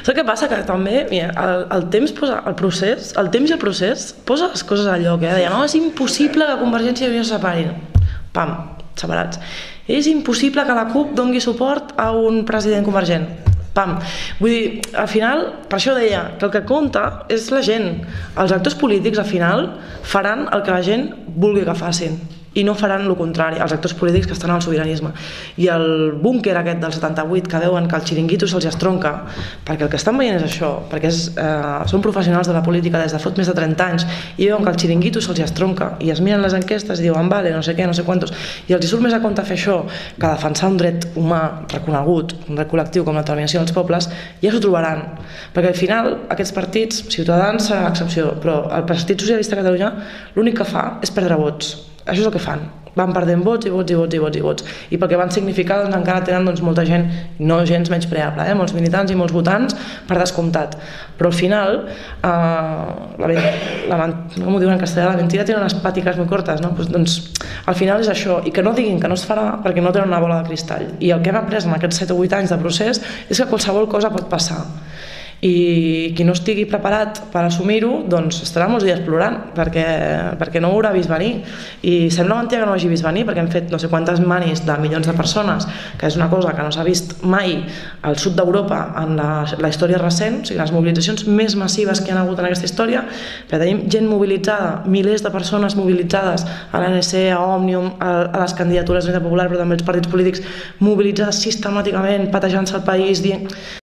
Saps què passa? Que també, mira, el temps i el procés posa les coses al lloc, deia, no, és impossible que Convergència i Unió se separin. Pam, separats. És impossible que la CUP doni suport a un president convergent. Pam. Vull dir, al final, per això deia que el que compta és la gent. Els actors polítics, al final, faran el que la gent vulgui que facin i no faran el contrari, els actors polítics que estan al sobiranisme. I el búnquer aquest del 78, que veuen que el xiringuito se'ls estronca, perquè el que estan veient és això, perquè són professionals de la política des de fot més de 30 anys i veuen que el xiringuito se'ls estronca i es miren les enquestes i diuen, vale, no sé què, no sé quantos, i els surt més a compte fer això que defensar un dret humà reconegut, un dret col·lectiu com l'autodeterminació dels pobles, ja s'ho trobaran. Perquè al final aquests partits, Ciutadans serà l'excepció, però el Partit Socialista de Catalunya l'únic que fa és perdre vots. Això és el que fan. Van perdent vots i vots i vots i vots i vots. I pel que van significar encara tenen molta gent, no gens menyspreable, molts militants i molts votants per descomptat. Però al final, com ho diuen en castellà, la mentida tiene unes pàtiques molt cortes, no? Doncs al final és això, i que no diguin que no es farà perquè no tenen una bola de cristall. I el que hem après en aquests 7 o 8 anys de procés és que qualsevol cosa pot passar. I qui no estigui preparat per assumir-ho doncs estarà molts dies plorant perquè no ho haurà vist venir i sembla mentida que no ho hagi vist venir perquè hem fet no sé quantes manis de milions de persones, que és una cosa que no s'ha vist mai al sud d'Europa en la història recent, o sigui, les mobilitzacions més massives que hi ha hagut en aquesta història, però tenim gent mobilitzada, milers de persones mobilitzades a l'ANC, a Òmnium, a les candidatures d'Unitat Popular, però també els partits polítics mobilitzades sistemàticament, patejant-se el país, dient